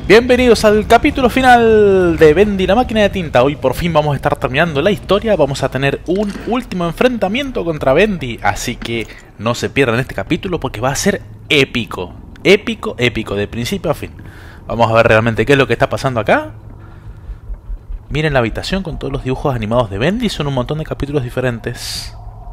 Bienvenidos al capítulo final de Bendy la máquina de tinta. Hoy por fin vamos a estar terminando la historia. Vamos a tener un último enfrentamiento contra Bendy. Así que no se pierdan este capítulo porque va a ser épico. Épico, épico, de principio a fin. Vamos a ver realmente qué es lo que está pasando acá. Miren la habitación con todos los dibujos animados de Bendy. Son un montón de capítulos diferentes.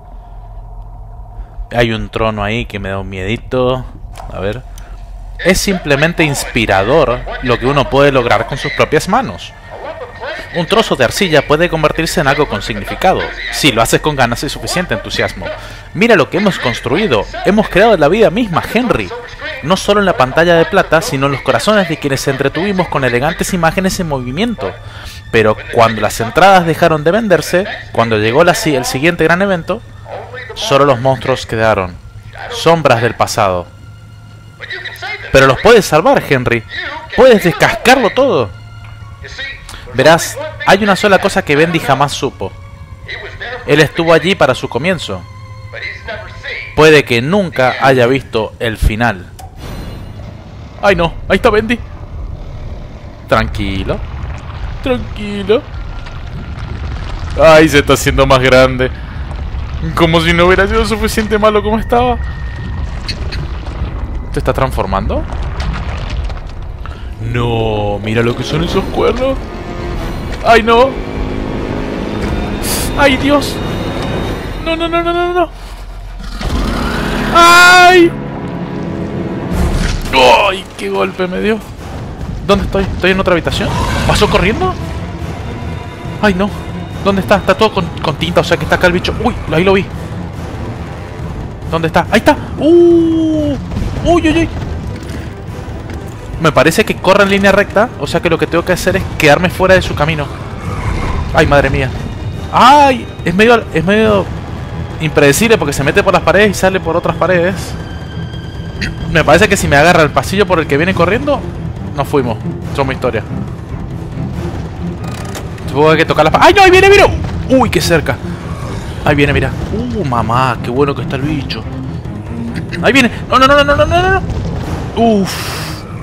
Hay un trono ahí que me da un miedito. A ver. Es simplemente inspirador lo que uno puede lograr con sus propias manos. Un trozo de arcilla puede convertirse en algo con significado, si lo haces con ganas y suficiente entusiasmo. Mira lo que hemos construido. Hemos creado la vida misma, Henry. No solo en la pantalla de plata, sino en los corazones de quienes se entretuvimos con elegantes imágenes en movimiento. Pero cuando las entradas dejaron de venderse, cuando llegó el siguiente gran evento, solo los monstruos quedaron. Sombras del pasado. Pero los puedes salvar, Henry. Puedes descascarlo todo. Verás, hay una sola cosa que Bendy jamás supo. Él estuvo allí para su comienzo. Puede que nunca haya visto el final. ¡Ay no! ¡Ahí está Bendy! Tranquilo. Tranquilo. ¡Ay, se está haciendo más grande! Como si no hubiera sido suficiente malo como estaba. ¿Se está transformando? No, mira lo que son esos cuernos. ¡Ay, no! ¡Ay, Dios! ¡No, no, no, no, no, no! ¡Ay! ¡Ay, qué golpe me dio! ¿Dónde estoy? ¿Estoy en otra habitación? ¿Pasó corriendo? ¡Ay, no! ¿Dónde está? Está todo con tinta, o sea que está acá el bicho. ¡Uy! Ahí lo vi. ¿Dónde está? ¡Ahí está! ¡Uy, uy, uy! Me parece que corre en línea recta. O sea que lo que tengo que hacer es quedarme fuera de su camino. ¡Ay, madre mía! ¡Ay! Es medio impredecible porque se mete por las paredes y sale por otras paredes. Me parece que si me agarra el pasillo por el que viene corriendo, nos fuimos. Somos historia. Supongo que hay que tocar las paredes. ¡Ay, no! ¡Ahí viene, mira! ¡Uy, qué cerca! Ahí viene, mira. Mamá, qué bueno que está el bicho. Ahí viene. No, no, no, no, no, no, no. Uff.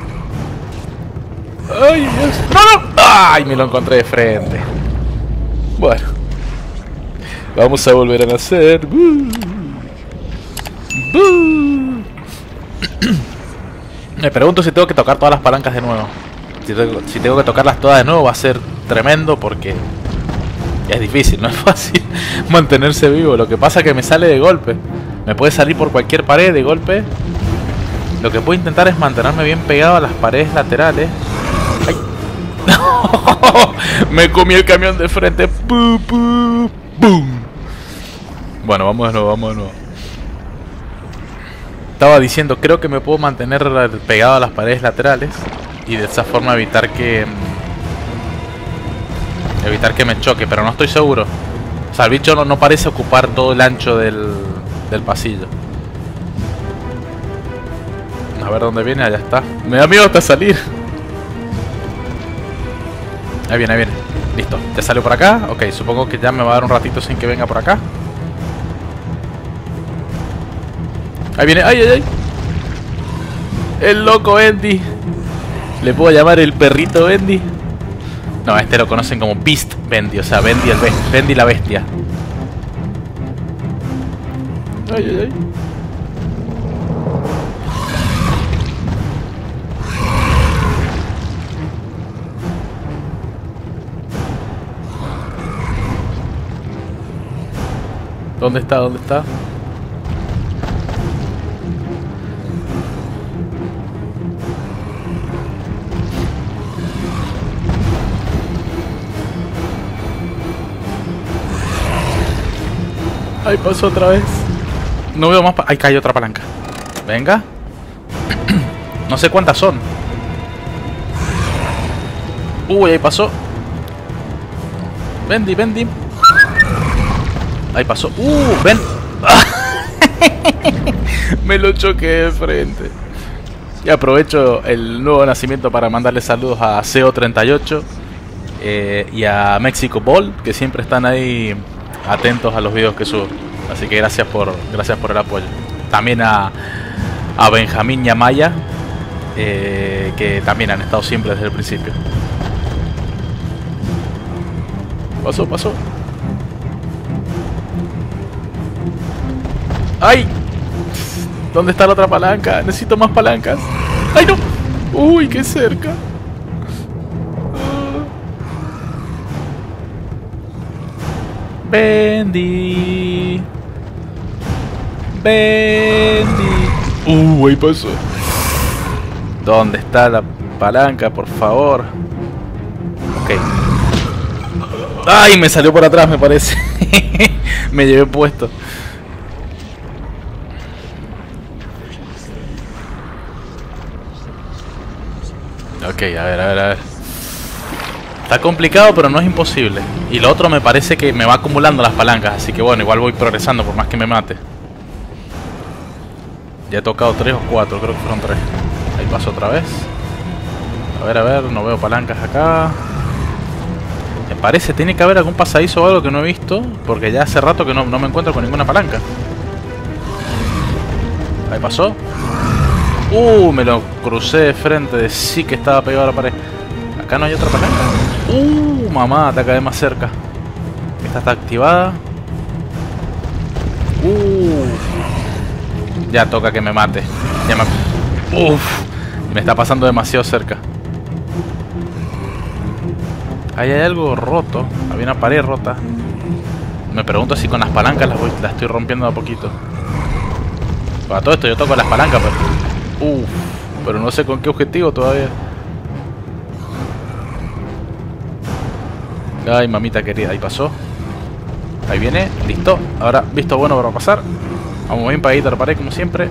Ay, Dios. No, no. Ay, me lo encontré de frente. Bueno. Vamos a volver a nacer. Me pregunto si tengo que tocar todas las palancas de nuevo. Si tengo que tocarlas todas de nuevo va a ser tremendo porque es difícil, no es fácil mantenerse vivo. Lo que pasa es que me sale de golpe. Me puede salir por cualquier pared de golpe. Lo que puedo intentar es mantenerme bien pegado a las paredes laterales. ¡Ay! Me comí el camión de frente. ¡Bum! Bueno, vamos de nuevo, vamos de nuevo. Estaba diciendo, creo que me puedo mantener pegado a las paredes laterales y de esa forma evitar que me choque, pero no estoy seguro. O sea, el bicho no parece ocupar todo el ancho del pasillo. A ver dónde viene, allá está. Me da miedo hasta salir. Ahí viene, ahí viene. Listo, ya salió por acá. Ok, supongo que ya me va a dar un ratito sin que venga por acá. Ahí viene, ay, ay, ay. El loco Bendy. ¿Le puedo llamar el perrito Bendy? No, este lo conocen como Beast Bendy, o sea, Bendy la bestia. Ay, ay, ay. ¿Dónde está? ¿Dónde está? Ahí pasó otra vez. No veo más. Ahí cae otra palanca. Venga. No sé cuántas son. Uy, ahí pasó. Bendy, Bendy. Ahí pasó. Ven. Me lo choqué de frente. Y aprovecho el nuevo nacimiento para mandarle saludos a CO38 y a Mexico Ball, que siempre están ahí atentos a los videos que subo. Así que gracias por el apoyo. También a Benjamín Yamaya, que también han estado siempre desde el principio. Pasó, pasó. ¡Ay! ¿Dónde está la otra palanca? Necesito más palancas. ¡Ay, no! ¡Uy, qué cerca! Bendy. Bendy. Ahí pasó. ¿Dónde está la palanca, por favor? Ok. ¡Ay! Me salió por atrás, me parece. Me llevé puesto. Ok, a ver, a ver, a ver. Está complicado, pero no es imposible. Y lo otro me parece que me va acumulando las palancas. Así que bueno, igual voy progresando por más que me mate. Ya he tocado 3 o 4, creo que fueron 3. Ahí paso otra vez. A ver, no veo palancas acá. Me parece, tiene que haber algún pasadizo o algo que no he visto. Porque ya hace rato que no me encuentro con ninguna palanca. Ahí pasó. Me lo crucé de frente. Sí que estaba pegado a la pared. Acá no hay otra palanca. Mamá, te acabé más cerca. Esta está activada. Ya toca que me mate. Ya me está pasando demasiado cerca. Ahí hay algo roto. Había una pared rota. Me pregunto si con las palancas las estoy rompiendo de a poquito. Para todo esto yo toco las palancas, pero no sé con qué objetivo todavía. Ay, mamita querida, ahí pasó. Ahí viene, listo. Ahora, visto bueno para pasar. Vamos bien pegadito a la pared como siempre.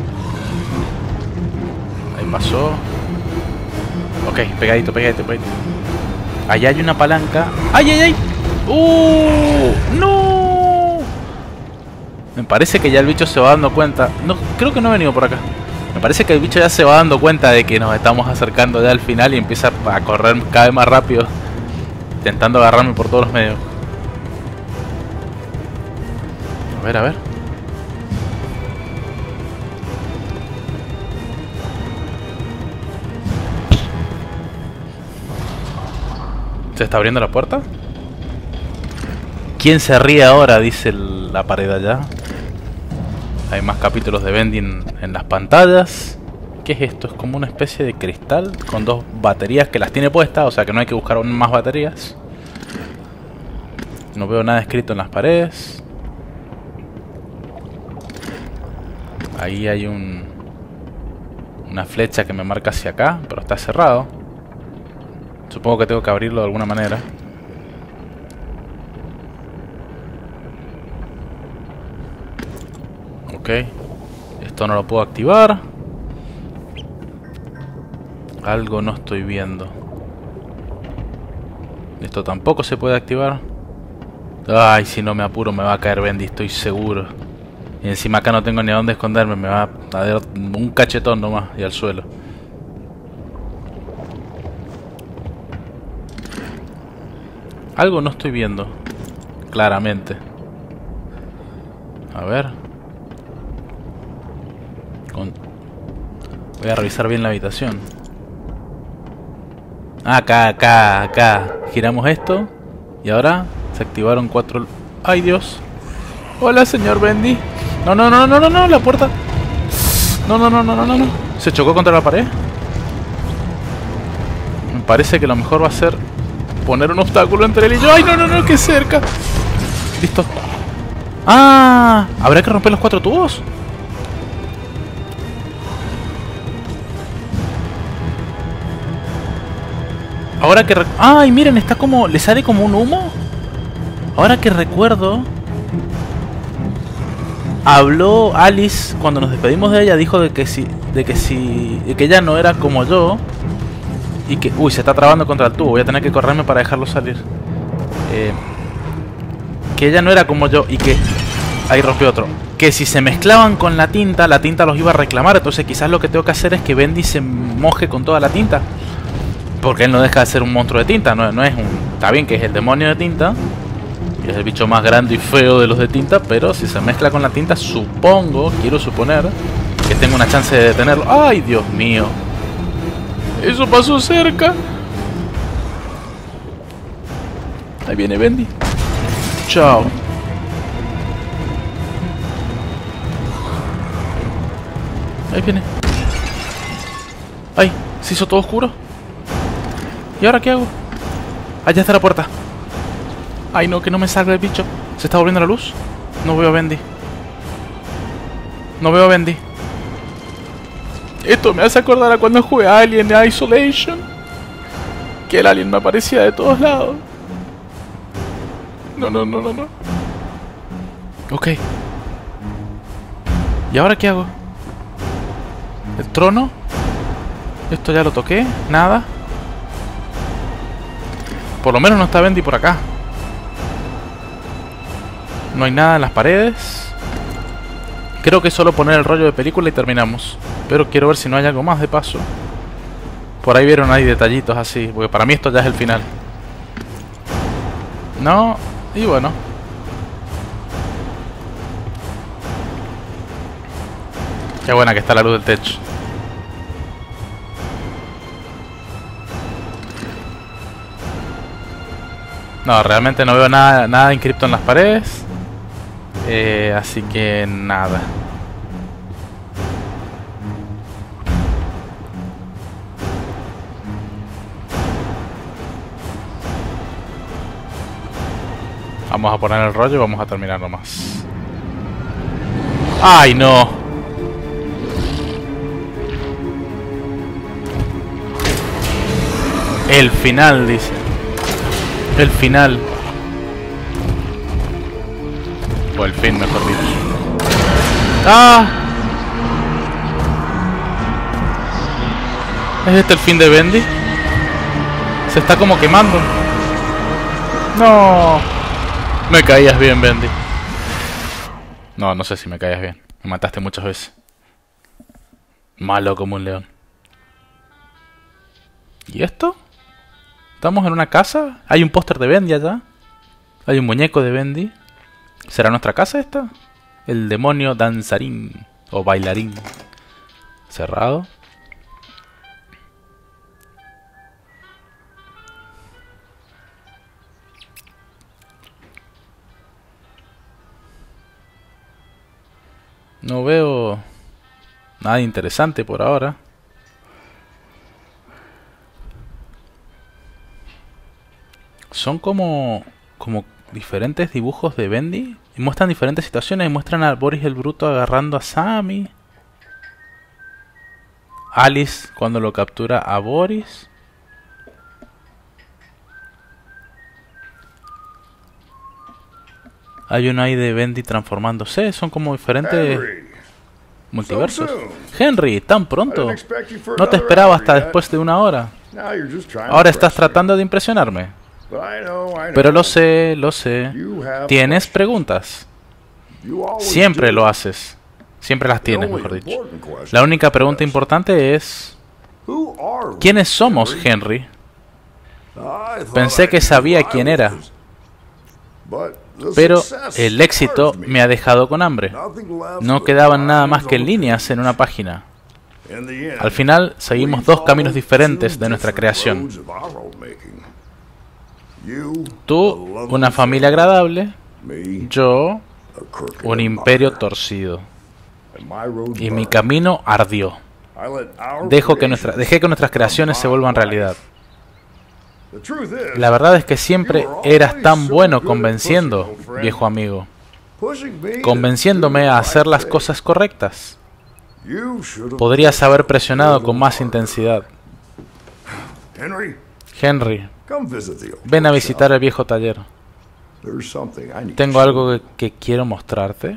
Ahí pasó. Ok, pegadito, pegadito, pegadito. Allá hay una palanca. ¡Ay, ay, ay! ¡No! Me parece que ya el bicho se va dando cuenta. No, creo que no ha venido por acá. Me parece que el bicho ya se va dando cuenta de que nos estamos acercando ya al final y empieza a correr cada vez más rápido, intentando agarrarme por todos los medios. A ver, a ver. ¿Se está abriendo la puerta? ¿Quién se ríe ahora? Dice la pared allá. Hay más capítulos de Bendy en las pantallas. ¿Qué es esto? Es como una especie de cristal con 2 baterías que las tiene puestas, o sea que no hay que buscar más baterías. No veo nada escrito en las paredes. Ahí hay una flecha que me marca hacia acá, pero está cerrado. Supongo que tengo que abrirlo de alguna manera. Ok. Esto no lo puedo activar. Algo no estoy viendo. Esto tampoco se puede activar. Ay, si no me apuro me va a caer Bendy, estoy seguro. Y encima acá no tengo ni a dónde esconderme. Me va a dar un cachetón nomás y al suelo. Algo no estoy viendo claramente. A ver. Voy a revisar bien la habitación. Acá. Giramos esto. Y ahora se activaron 4... ¡Ay, Dios! Hola, señor Bendy. No, la puerta. No. ¿Se chocó contra la pared? Me parece que lo mejor va a ser poner un obstáculo entre él y yo. ¡Ay, no! ¡Qué cerca! Listo. ¿Habrá que romper los 4 tubos? Ahora que... ¡Ay, miren! Está como... ¿Le sale como un humo? Ahora que recuerdo... Habló Alice cuando nos despedimos de ella. Dijo de que ella no era como yo. Y que... Uy, se está trabando contra el tubo. Voy a tener que correrme para dejarlo salir. Que ella no era como yo. Y que... Ahí rompió otro. Que si se mezclaban con la tinta los iba a reclamar. Entonces quizás lo que tengo que hacer es que Bendy se moje con toda la tinta. Porque él no deja de ser un monstruo de tinta. No es un... Está bien que es el demonio de tinta. Y es el bicho más grande y feo de los de tinta. Pero si se mezcla con la tinta, quiero suponer que tengo una chance de detenerlo. ¡Ay, Dios mío! Eso pasó cerca. Ahí viene Bendy. Chao. Ahí viene. Ay, se hizo todo oscuro. ¿Y ahora qué hago? Allá está la puerta. Ay no, que no me salga el bicho. ¿Se está volviendo la luz? No veo a Bendy. No veo a Bendy. Esto me hace acordar a cuando jugué a Alien Isolation. Que el alien me aparecía de todos lados. No. Ok. ¿Y ahora qué hago? ¿El trono? Esto ya lo toqué. Nada. Por lo menos no está Bendy por acá. No hay nada en las paredes. Creo que es solo poner el rollo de película y terminamos. Pero quiero ver si no hay algo más de paso. Por ahí vieron ahí detallitos así. Porque para mí esto ya es el final. No. Y bueno. Qué buena que está la luz del techo. No, realmente no veo nada inscripto en las paredes. Así que nada. Vamos a poner el rollo y vamos a terminar nomás. ¡Ay, no! El final, dice. El final. O el fin, mejor dicho. ¡Ah! ¿Es este el fin de Bendy? Se está como quemando. ¡No! Me caías bien, Bendy. No, no sé si me caías bien. Me mataste muchas veces. Malo como un león. ¿Y esto? ¿Estamos en una casa? Hay un póster de Bendy allá. Hay un muñeco de Bendy. ¿Será nuestra casa esta? El demonio danzarín. O bailarín. Cerrado. No veo nada interesante por ahora. Son como diferentes dibujos de Bendy. Y muestran diferentes situaciones. Muestran a Boris el Bruto agarrando a Sammy. Alice cuando lo captura a Boris. Hay uno ahí de Bendy transformándose. Son como diferentes multiversos. Henry, ¿tan pronto? No te esperaba hasta después de una hora. Ahora estás tratando de impresionarme. Pero lo sé, lo sé. ¿Tienes preguntas? Siempre lo haces. Siempre las tienes, mejor dicho. La única pregunta importante es... ¿quiénes somos, Henry? Pensé que sabía quién era. Pero el éxito me ha dejado con hambre. No quedaban nada más que líneas en una página. Al final, seguimos dos caminos diferentes de nuestra creación. Tú, una familia agradable. Yo, un imperio torcido. Y mi camino ardió. Dejé que nuestras creaciones se vuelvan realidad. La verdad es que siempre eras tan bueno convenciendo, viejo amigo. Convenciéndome a hacer las cosas correctas. Podrías haber presionado con más intensidad. Henry, ven a visitar el viejo taller. Tengo algo que quiero mostrarte.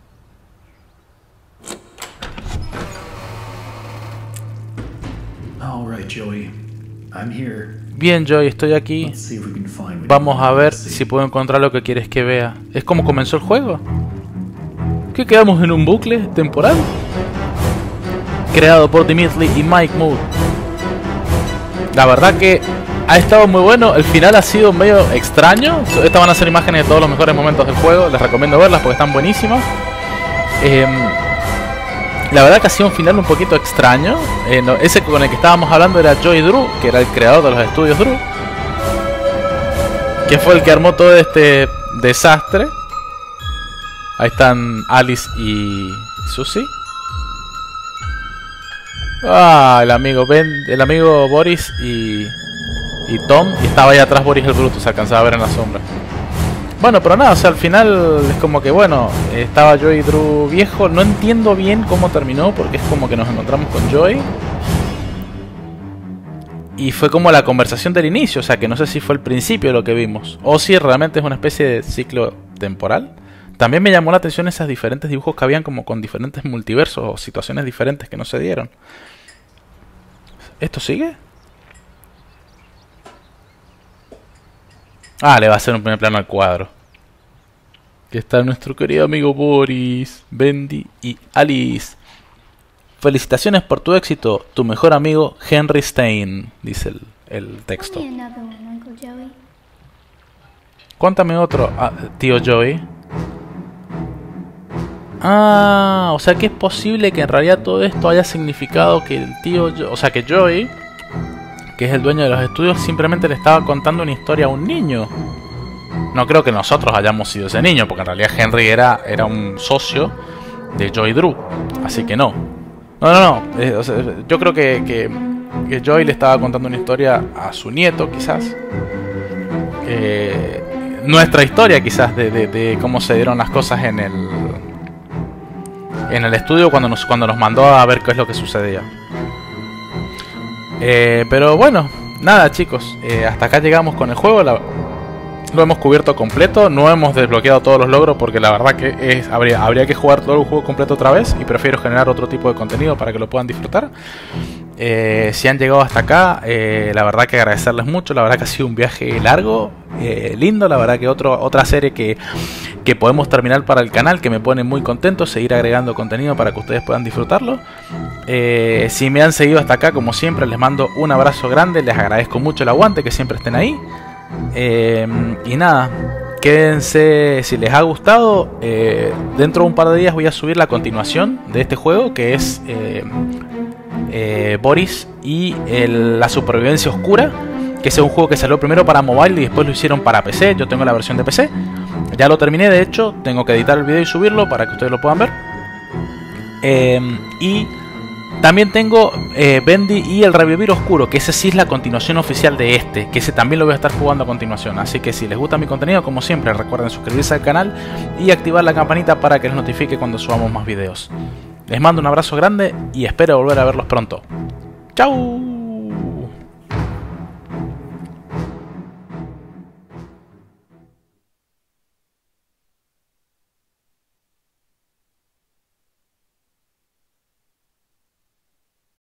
Bien, Joey, estoy aquí. Vamos a ver si puedo encontrar lo que quieres que vea. ¿Es como comenzó el juego? ¿Qué quedamos en un bucle temporal? Creado por Dimitri y Mike Mood. La verdad que ha estado muy bueno. El final ha sido medio extraño. Estas van a ser imágenes de todos los mejores momentos del juego. Les recomiendo verlas porque están buenísimas. La verdad que ha sido un final un poquito extraño. Ese con el que estábamos hablando era Joey Drew, que era el creador de los estudios Drew, que fue el que armó todo este desastre. Ahí están Alice y Susie. Ah, el amigo Boris y Tom. Y estaba ahí atrás Boris el Bruto, se alcanzaba a ver en la sombra. Bueno, pero nada, o sea, al final es como que, bueno, estaba Joey Drew viejo. No entiendo bien cómo terminó, porque es como que nos encontramos con Joey y fue como la conversación del inicio. O sea, que no sé si fue el principio lo que vimos, o si realmente es una especie de ciclo temporal. También me llamó la atención esos diferentes dibujos que habían como con diferentes multiversos o situaciones diferentes que no se dieron. ¿Esto sigue? Ah, le va a hacer un primer plano al cuadro. Aquí está nuestro querido amigo Boris, Bendy y Alice. Felicitaciones por tu éxito, tu mejor amigo Henry Stein, dice el texto. Cuéntame otro, tío Joey. Ah, o sea que es posible que en realidad todo esto haya significado que el tío... O sea que Joey, que es el dueño de los estudios, simplemente le estaba contando una historia a un niño. No creo que nosotros hayamos sido ese niño, porque en realidad Henry era un socio de Joey Drew. Así que no. No. O sea, yo creo que Joey le estaba contando una historia a su nieto, quizás. Nuestra historia, quizás, de cómo se dieron las cosas en el estudio cuando nos mandó a ver qué es lo que sucedía. Pero bueno, nada chicos, hasta acá llegamos con el juego. Lo hemos cubierto completo, no hemos desbloqueado todos los logros porque la verdad que habría que jugar todo el juego completo otra vez y prefiero generar otro tipo de contenido para que lo puedan disfrutar. Si han llegado hasta acá, la verdad que agradecerles mucho. La verdad que ha sido un viaje largo, lindo. La verdad que otra serie que podemos terminar para el canal, que me pone muy contento, seguir agregando contenido para que ustedes puedan disfrutarlo. Si me han seguido hasta acá, como siempre, les mando un abrazo grande, les agradezco mucho el aguante, que siempre estén ahí. Y nada, quédense si les ha gustado. Dentro de un par de días voy a subir la continuación de este juego, que es Boris y la supervivencia oscura, que es un juego que salió primero para mobile y después lo hicieron para PC. Yo tengo la versión de PC, ya lo terminé, de hecho tengo que editar el video y subirlo para que ustedes lo puedan ver. Y también tengo Bendy y el Revivir Oscuro, que ese sí es la continuación oficial de este, que ese también lo voy a estar jugando a continuación. Así que si les gusta mi contenido, como siempre, recuerden suscribirse al canal y activar la campanita para que les notifique cuando subamos más videos. Les mando un abrazo grande y espero volver a verlos pronto. ¡Chao!